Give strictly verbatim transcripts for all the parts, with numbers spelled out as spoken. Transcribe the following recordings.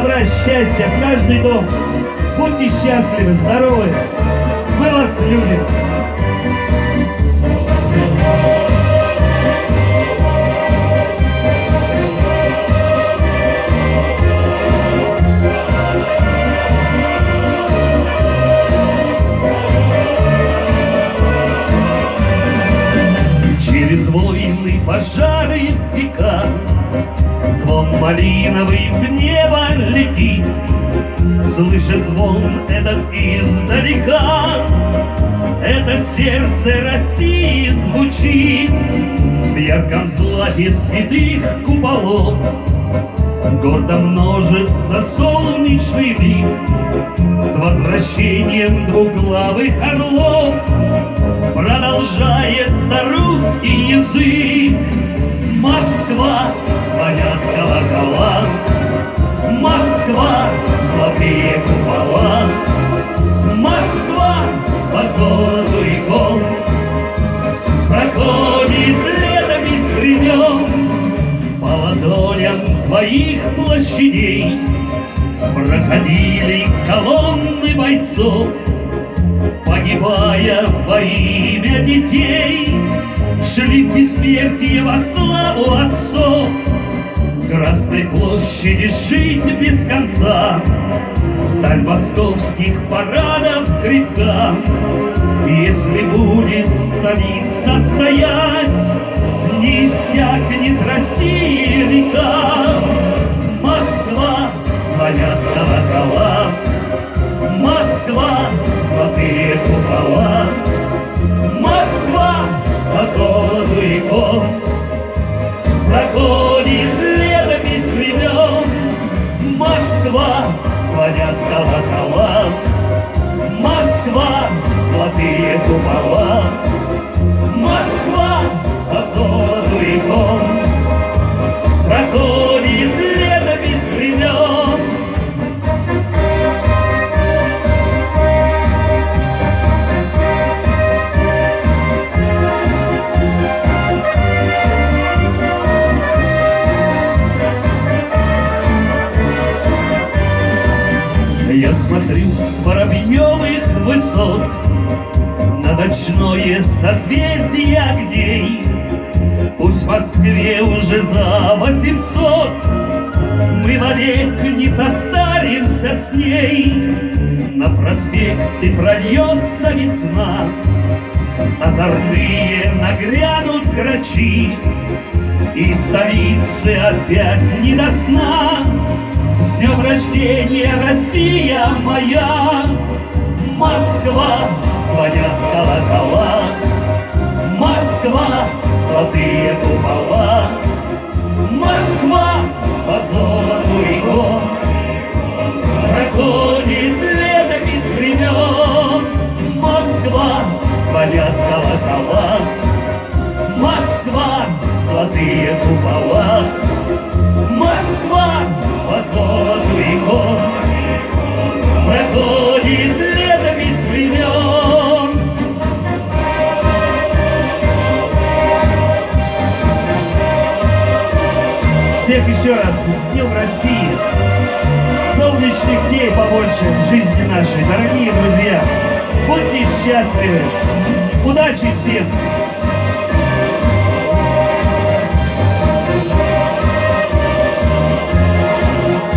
добра, счастья в каждый дом. Будьте счастливы, здоровы. Мы вас любим. Через войны, пожары, века звон малиновый в небо летит. Слышит звон этот издалека, это сердце России звучит. В ярком злате святых куполов гордо множится солнечный лик. С возвращением двуглавых орлов продолжается русский язык. Москва, звонят колокола, Москва, золотые купола, Москва, по золоту икон. Проходит летопись времен по ладоням твоих площадей. Проходили колонны бойцов, погибая во имя детей. Шли в бессмертие во славу отцов. Красной площади жить без конца, сталь московских парадов крепка. Если будет столица стоять, не иссякнет России река. Москва, звонят колокола, Москва, золотые купола, Москва, по золоту икон. Проходит летопись времен, Москва, звонят колокола, Москва, золотые купола, Москва, по золоту икон. Проходит летопись времен. Я смотрю с воробьевых высот на ночное созвездие огней. Пусть в Москве уже за восемьсот, мы вовек не состаримся с ней. На проспекты прольется весна, озорные нагрянут грачи, и столице опять не до сна. С днем рождения, Россия моя! Москва, звонят колокола, Москва, золотые купола, Москва, по золоту икон. Проходит летопись времен, Москва, звонят колокола, Москва, золотые купола, Москва, по золоту икон. Проходит летопись времен. Всех еще раз с Днем России! Солнечных дней побольше в жизни нашей, дорогие друзья! Будьте счастливы! Удачи всем!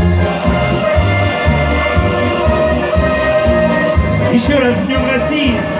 Еще раз с Днем России!